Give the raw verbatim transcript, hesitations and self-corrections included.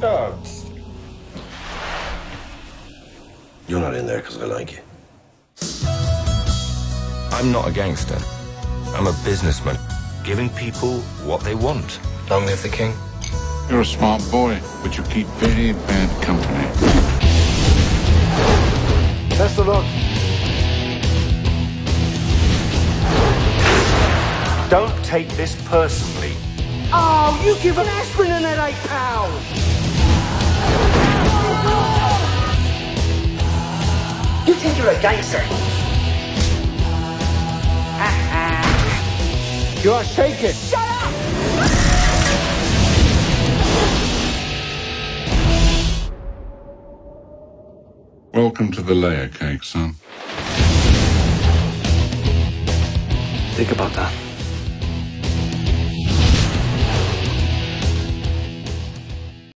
Dogs. You're not in there because I like you. I'm not a gangster. I'm a businessman, giving people what they want. Long live the king. You're a smart boy, but you keep very bad company. Best of luck. Don't take this personally. Oh, you give an aspirin and that eight pounds. You think you're a gangster? You are shaking. Shut up! Welcome to the layer cake, son. Think about that.